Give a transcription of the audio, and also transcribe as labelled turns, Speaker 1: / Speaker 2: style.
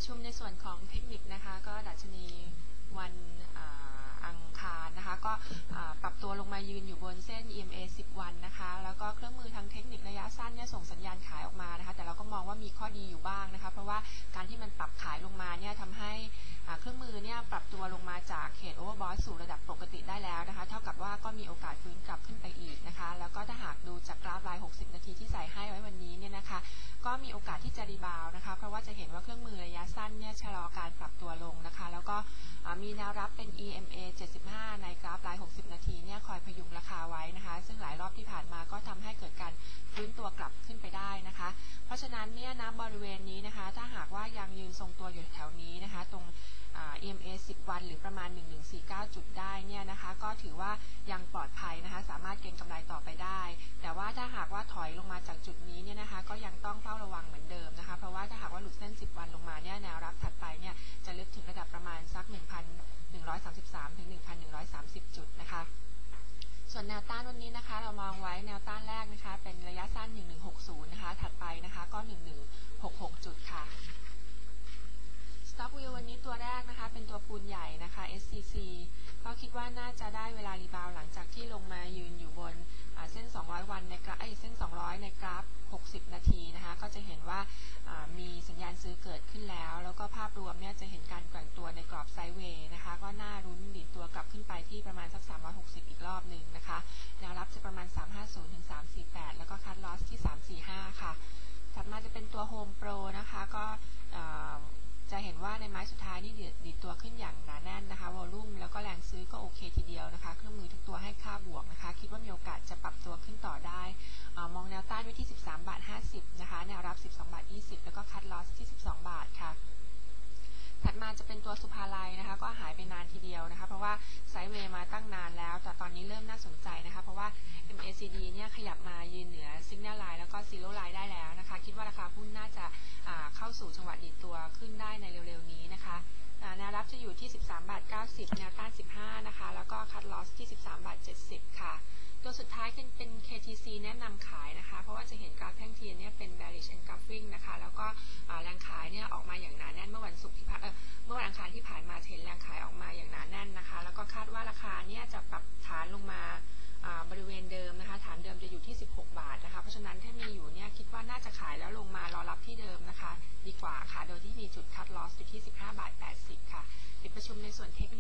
Speaker 1: ชุมในส่วนของเทคนิคนะคะก็ดัชนีวันอังคารนะคะก็ปรับตัวลงมายืนอยู่บนเส้น EMA 10 วันนะคะแล้วก็เครื่องมือทางเทคนิคระยะสั้นเนี่ยส่งสัญญาณขายออกมานะคะแต่เราก็มองว่ามีข้อดีอยู่บ้างนะคะเพราะว่าการที่มันปรับขายลงมาเนี่ยทำให้เครื่องมือเนี่ยปรับตัวลงมาจากเขตโอเวอร์บอทสู่ระดับปกติได้แล้วนะคะเท่ากับว่าก็มีโอกาสฟื้นกลับขึ้นไปอีกนะคะแล้วก็ถ้าหากดูจากกราฟราย60 นาทีที่ใส่ให้ไว้วันนี้เนี่ยนะคะก็มีโอกาสที่จะรีบาวนะคะเพราะว่าจะเห็นว่าเครื่องมือระยะสั้นเนี่ยชะลอการปรับตัวลงนะคะแล้วก็มีแนวรับเป็น EMA 75 ในกราฟราย60 นาทีเนี่ยคอยพยุงราคาไว้นะคะซึ่งหลายรอบที่ผ่านมาก็ทำให้เกิดการฟื้นตัวกลับขึ้นไปได้นะคะเพราะฉะนั้นเนี่ยณบริเวณนี้นะคะถ้าหากว่ายังยืนทรงตัวอยู่แถวนี้นะคะตรง EMA 10 วันหรือประมาณ 1149 จุดได้เนี่ยนะคะก็ถือว่ายังปลอดภัยนะคะสามารถเก็งกำไรต่อไปได้แต่ว่าถ้าหากว่าถอยลงมาจากจุดนี้เนี่ยนะคะก็ยังต้องเฝ้าระวังเหมือนเดิมนะคะเพราะว่าถ้าหากว่าหลุดเส้น10 วันลงมาเนี่ยแนวรับถัดไปเนี่ยจะลึกถึงระดับประมาณสัก 1,133 ถึง 1,130 จุดนะคะส่วนแนวต้านวันนี้นะคะเรามองไว้แนวต้านแรกนะคะเป็นระยะสั้น 1160 นะคะถัดไปนะคะก็ 1166 จุดค่ะStock View วันนี้ตัวแรกนะคะเป็นตัวปูนใหญ่นะคะ SCC ก็คิดว่าน่าจะได้เวลารีบาวหลังจากที่ลงมายืนอยู่บนเส้น200 วันในกราฟเส้น200ในกราฟ60 นาทีนะคะก็จะเห็นว่ามีสัญญาณซื้อเกิดขึ้นแล้วก็ภาพรวมเนี่ยจะเห็นการแกว่งตัวในกรอบไซด์เวย์นะคะก็น่ารุ้นดีดตัวกลับขึ้นไปที่ประมาณสัก360อีกรอบหนึ่งนะคะแนวรับจะประมาณ350ถึง348แล้วก็คัทลอสที่345ค่ะถัดมาจะเป็นตัว Home Pro นะคะก็จะเห็นว่าในไม้สุดท้ายนี่ดีดตัวขึ้นอย่างหนาแน่นนะคะวอลลุ่มแล้วก็แรงซื้อก็โอเคทีเดียวนะคะเครื่องมือทุกตัวให้ค่าบวกนะคะคิดว่ามีโอกาสจะปรับตัวขึ้นต่อได้มองแนวต้านไว้ที่13.50 นะคะแนวรับ12.20แล้วก็คัทลอสที่12 บาทค่ะถัดมาจะเป็นตัวสุภาลัยนะคะก็หายไปนานทีเดียวนะคะเพราะว่าไซด์เวย์มาตั้งนานแล้วแต่ตอนนี้เริ่มน่าสนใจนะคะเพราะว่า MACD เนี่ยขยับมายืนเหนือ Signal Line แล้วก็ Zero Line ได้แล้วนะคะคิดว่าราคาหุ้นน่าจะเข้าสู่จังหวะดีดตัวขึ้นได้ในเร็วๆนี้นะคะแนวรับจะอยู่ที่13.90 แนวต้าน15นะคะแล้วก็คัทลอสที่13.70 ค่ะตัวสุดท้ายเป็น KTC แนะนำขายนะคะเพราะว่าจะเห็นกราฟแท่งเทียนเนี่ยเป็น bearish engulfing นะคะแล้วก็แรงขายเนี่ยออกมาอย่างหนาแน่นเมื่อวันอังคารที่ผ่านมาเห็นแรงขายออกมาอย่างหนาแน่นนะคะแล้วก็คาดว่าราคาเนี่ยจะปรับฐานลงมาบริเวณเดิมนะคะฐานเดิมจะอยู่ที่16 บาทนะคะเพราะฉะนั้นถ้ามีอยู่เนี่ยคิดว่าน่าจะขายแล้วลงมารอรับที่เดิมนะคะดีกว่าค่ะโดยที่มีจุดคัทลอสอยู่ที่15.80 ค่ะปิดประชุมในส่วนเทค